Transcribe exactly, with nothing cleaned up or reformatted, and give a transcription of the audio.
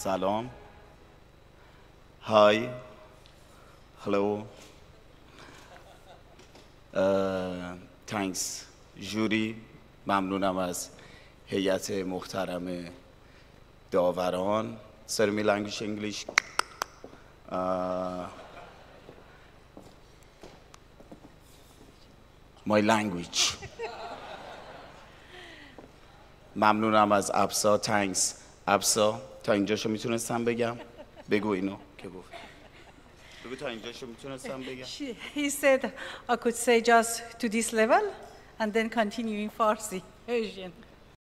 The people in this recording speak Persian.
سلام. های. هلو. تانکس جوری. ممنونم از هیئت محترم داوران. سرمی لنگویج انگلیش. my language. ممنونم از ابسا. تانکس ابسا. تا اینجاشو میتونستم بگم. بگو اینو که گفت. بگو تا اینجاشو میتونستم بگم. He said I could say just to this level and then continue in Farsi version.